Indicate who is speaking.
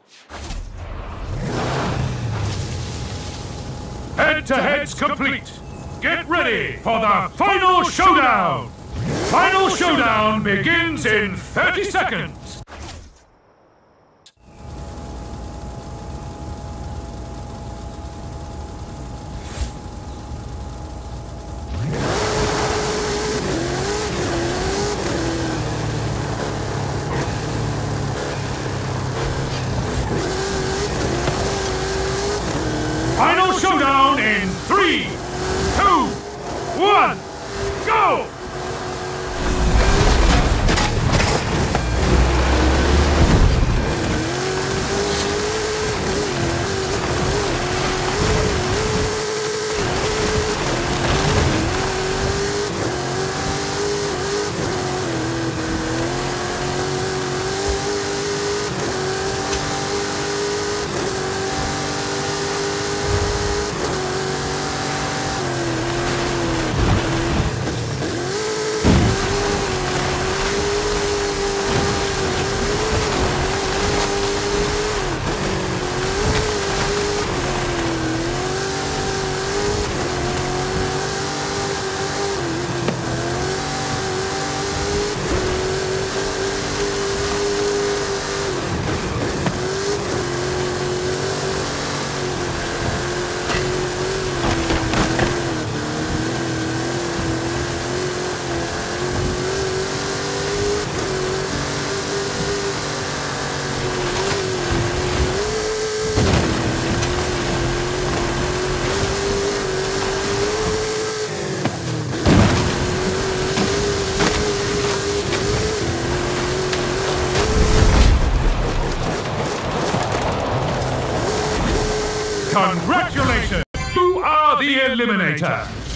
Speaker 1: Head-to-head's complete. Get ready for the final showdown! Final showdown begins in 30 seconds. Final showdown in 3, 2, 1, go! Congratulations! You are the Eliminator!